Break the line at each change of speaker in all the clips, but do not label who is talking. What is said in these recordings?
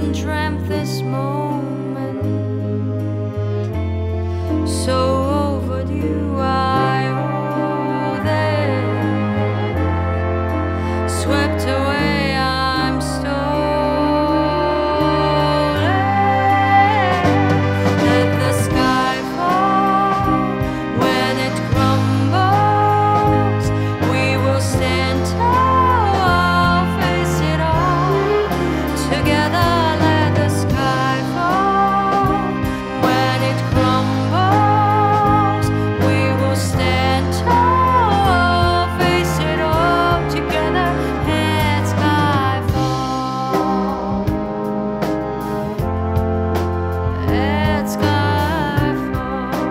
and dreamt this moment, so overdue. I owe them, swept away, I'm stolen. Let the sky fall. When it crumbles, we will stand tall, face it all together. Let the sky fall. When it crumbles, we will stand tall, face it all together. Let sky fall. Let sky fall.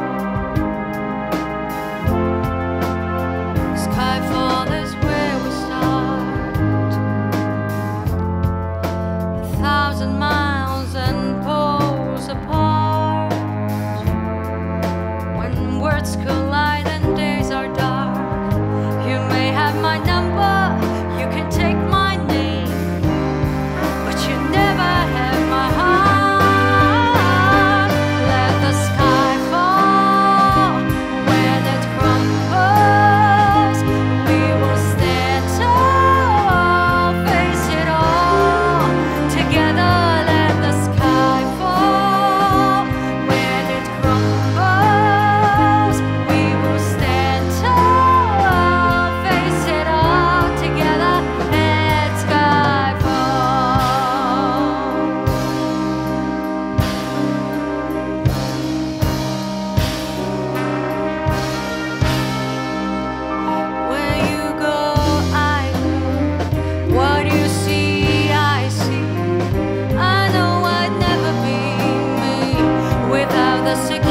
Skyfall is where we start. 1,000 miles and poles apart. When words collide and days are dark, you may have my number, you can take my name, but you never have my heart. Let the sky fall. When it crumbles, we will stand tall, face it all together. Let the sky fall. When it crumbles, we will stand tall, face it all together. Let sky fall. Where you go, I go. What you see, I see. I know I'd never be me without the security.